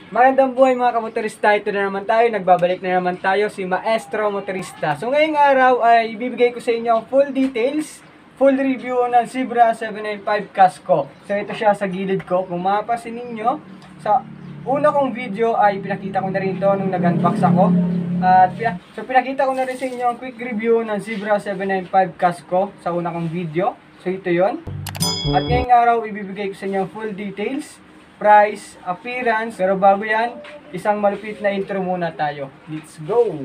Magandang buhay mga kamotorista, ito na naman tayo, nagbabalik na naman tayo, si Maestro Motorista. So ngayong araw ay ibibigay ko sa inyo ang full details, full review ng Zebra 795 Casco. So ito siya sa gilid ko, kung mapapansin ninyo, sa una kong video ay pinakita ko na rin ito nung nag-unbox ako. At pinakita ko na rin sa inyo ang quick review ng Zebra 795 Casco sa una kong video. So ito yon. At ngayong araw ibibigay ko sa inyo ang full details, price, appearance. Pero bago yan, isang malupit na intro muna tayo. Let's go!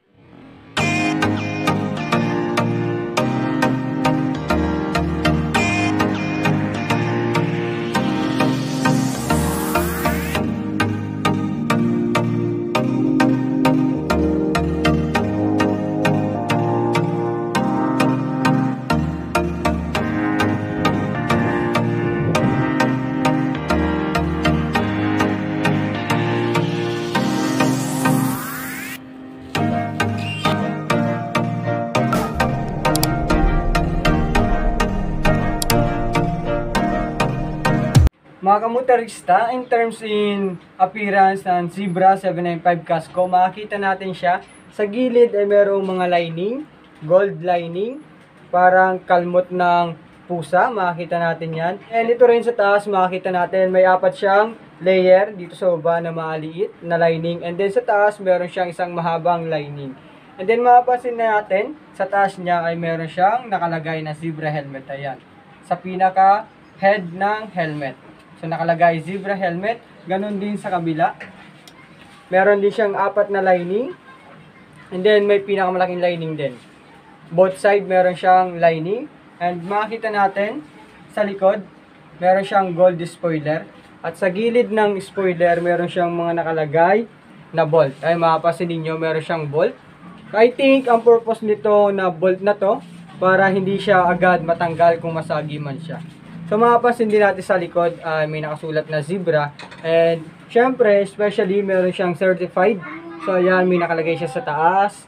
Mga kamotorista, in terms in appearance ng Zebra 795 Casco, makikita natin siya. Sa gilid ay merong mga lining, gold lining, parang kalmot ng pusa, makikita natin yan. And ito rin sa taas, makikita natin may apat siyang layer dito sa baba na maliit na lining. And then sa taas, meron siyang isang mahabang lining. And then mapapansin natin, sa taas niya ay meron siyang nakalagay na Zebra helmet. Ayan, sa pinaka head ng helmet. So nakalagay Zebra helmet, ganun din sa kabila. Meron din siyang apat na lining. And then may pinakamalaking lining din. Both side meron siyang lining. And makikita natin sa likod, meron siyang gold spoiler. At sa gilid ng spoiler, meron siyang mga nakalagay na bolt. Ay mapapansin ninyo, meron siyang bolt. I think ang purpose nito na bolt na to, para hindi siya agad matanggal kung masagi man siya. So mapapansin din natin sa likod, may nakasulat na Zebra. And syempre, especially meron siyang certified. So ayan, may nakalagay siya sa taas.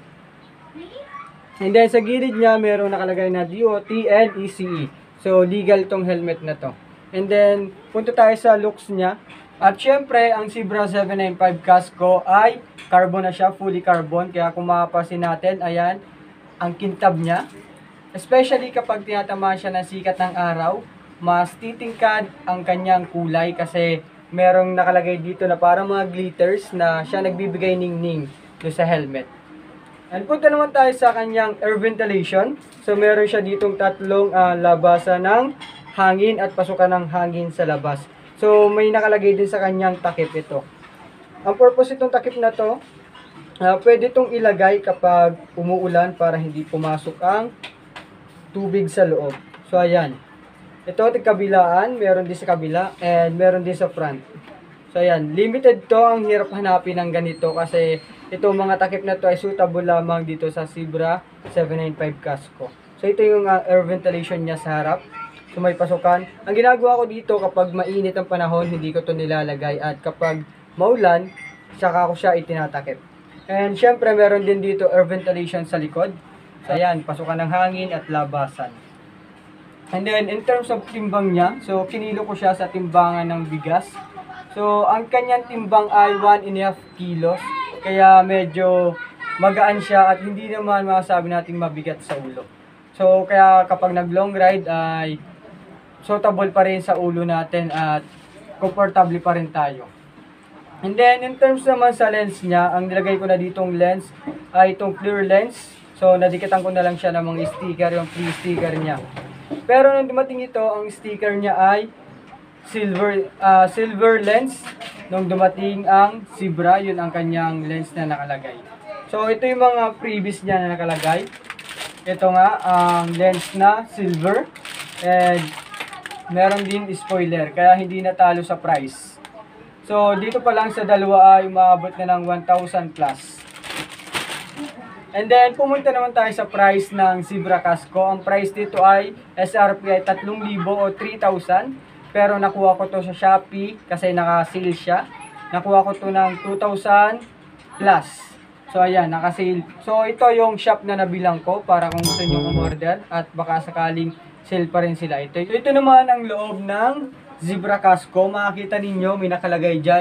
And then sa gilid niya, meron nakalagay na DOT and ECE. So legal tong helmet na to. And then, punta tayo sa looks niya. At syempre, ang Zebra 795 Casco ay carbon na siya, fully carbon. Kaya kung mapapansin natin, ayan, ang kintab niya. Especially kapag tinatamaan siya ng sikat ng araw, mas titingkad ang kanyang kulay kasi merong nakalagay dito na parang mga glitters na siya nagbibigay ningning doon sa helmet. And punta naman tayo sa kanyang air ventilation. So meron siya ditong tatlong labasan ng hangin at pasukan ng hangin sa labas. So may nakalagay din sa kanyang takip ito. Ang purpose itong takip na to, pwede itong ilagay kapag umuulan para hindi pumasok ang tubig sa loob. So ayan. Ito, kabilaan, meron din sa kabila, and meron din sa front. So, ayan, limited to, ang hirap hanapin ng ganito kasi ito mga takip na to ay suitable lamang dito sa Zebra 795 Casco. So, ito yung air ventilation niya sa harap. So, may pasukan. Ang ginagawa ko dito kapag mainit ang panahon, hindi ko to nilalagay. At kapag maulan, saka ko siya itinatakip. And, syempre, meron din dito air ventilation sa likod. So, ayan, pasukan ng hangin at labasan. And then, in terms of timbang niya, so, kinilo ko siya sa timbangan ng bigas. So, ang kanyang timbang ay 1.5 kilos. Kaya, medyo magaan siya at hindi naman masasabi nating mabigat sa ulo. So, kaya kapag nag-long ride ay suitable pa rin sa ulo natin at comfortable pa rin tayo. And then, in terms naman sa lens niya, ang nilagay ko na ditong lens ay itong clear lens. So, nadikitan ko na lang siya ng mga sticker, yung free sticker niya. Pero nung dumating ito, ang sticker niya ay silver lens. Nung dumating ang Zebra, yun ang kanyang lens na nakalagay. So ito yung mga previous niya na nakalagay. Ito nga ang lens na silver. And meron din spoiler, kaya hindi natalo sa price. So dito pa lang sa dalawa ay umabot na ng 1,000 plus. And then, pumunta naman tayo sa price ng Zebra Casco. Ang price dito ay SRP ay 3,000 o 3,000. Pero nakuha ko to sa Shopee kasi naka-sale siya. Nakuha ko to ng 2,000 plus. So, ayan, naka-sale. So, ito yung shop na nabilang ko para kung gusto nyo umorder at baka sakaling sale pa rin sila. Ito naman ang loob ng Zebra Casco. Makikita ninyo, may nakalagay dyan.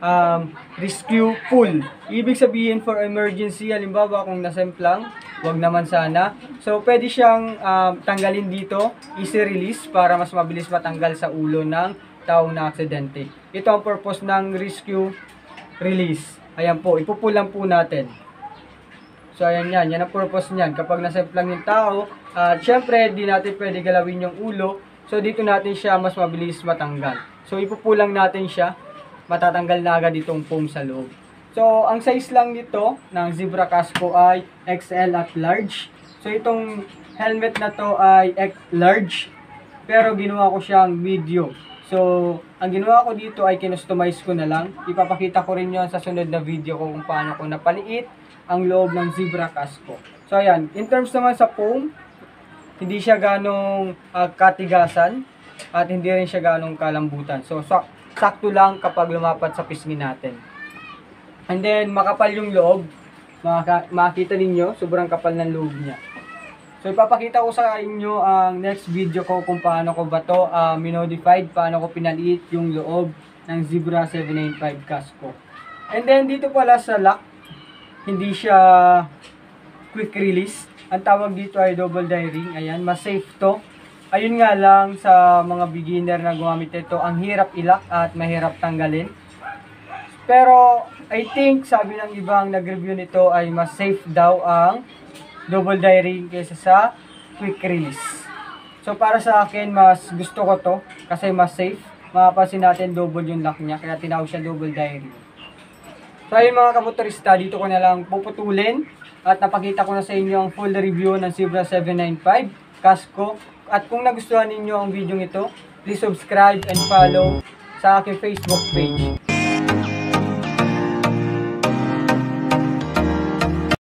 rescue pull. Ibig sabihin for emergency, halimbawa kung nasemplang, wag naman sana. So, pwede siyang tanggalin dito, easy release para mas mabilis matanggal sa ulo ng taong na aksidente. Ito ang purpose ng rescue release. Ayan po, ipupull lang po natin. So, ayan yan. Yan ang purpose niyan. Kapag nasemplang yung tao, syempre, di natin pwede galawin yung ulo. So, dito natin siya mas mabilis matanggal. So, ipupull lang natin siya. Matatanggal na agad itong foam sa loob. So, ang size lang nito ng zebra casco ay XL at large. So, itong helmet na to ay large. Pero, ginawa ko siyang medium. So, ang ginawa ko dito ay kinustomize ko na lang. Ipapakita ko rin yon sa sunod na video ko kung paano ko napaliit ang loob ng zebra casco. So, ayan. In terms naman sa foam, hindi siya ganong katigasan at hindi rin siya ganong kalambutan. So, sakto lang kapag lumapat sa pisngi natin. And then, makapal yung loob. Makikita ninyo, sobrang kapal ng loob niya. So, ipapakita ko sa inyo ang next video ko kung paano ko ba to minodified, paano ko pinaliit yung loob ng Zebra 795 casco. And then, dito pala sa lock, hindi siya quick release. Ang tawag dito ay double die ring. Ayan, mas safe to. Ayun nga lang sa mga beginner na gumamit ito, ang hirap ilak at mahirap tanggalin. Pero, I think, sabi ng ibang nag-review nito ay mas safe daw ang double die ring kaysa sa quick release. So, para sa akin, mas gusto ko to kasi mas safe. Makapansin natin double yung lock niya, kaya tinawag siya double die ring. So, ayun mga kamotorista, dito ko na lang puputulin at napakita ko na sa inyo ang full review ng Zebra 795 casco. At kung nagustuhan ninyo ang video ito, please subscribe and follow sa aking Facebook page.